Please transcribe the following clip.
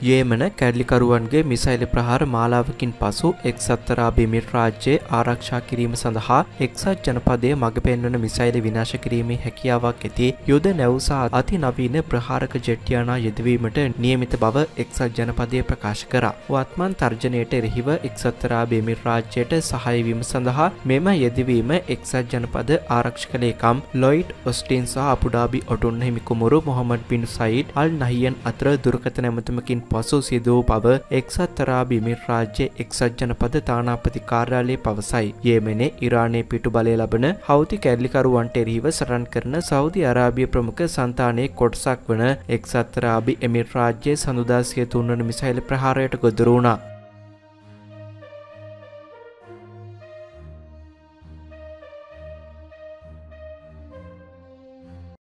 යේමන කැරලිකරුවන්ගේ missile ප්‍රහාර මාලාවකින් පසු එක්සත් අරාබි එමිරාත් රාජ්‍යයේ ආරක්ෂා කිරීම සඳහා එක්සත් ජනපදයේ මඟ පෙන්වන මිසයිල් විනාශ කිරීමේ හැකියාවක් ඇති යුද නැවුසා අතිනවීන ප්‍රහාරක ජෙට් යානා යෙදවීමට නියමිත බව එක්සත් ජනපදය ප්‍රකාශ කරා. වත්මන් තර්ජනයට එරෙහිව එක්සත් අරාබි එමිරාත් රාජ්‍යයට සහාය වීම සඳහා මෙම යෙදවීම එක්සත් ජනපද ආරක්ෂක ලේකම් ලොයිඩ් ඔස්ටින් සහ අබුඩාබි ඔටුන්න හිමි කුමරු මොහමඩ් බින් සයිඩ් අල් නහියන් අතර දුරකථන ඇමතුමකින් පසු සිදු වූ බව එක්සත් අරාබි එමිරාත් රාජ්‍යයේ එක්සත් ජනපද තානාපති කාර්යාලය පවසයි. යෙමෙනේ ඉරානයේ පිටුබලය ලබන හවුති කැරලිකරුවන්ට එරෙහිව සටන් කරන සෞදි අරාබිය ප්‍රමුඛ සංතානයේ කොටසක් වන එක්සත් අරාබි එමිරාත් රාජ්‍යයේ සඳුදා 3 වන මිසයිල් ප්‍රහාරයට ගොදුරු වුණා.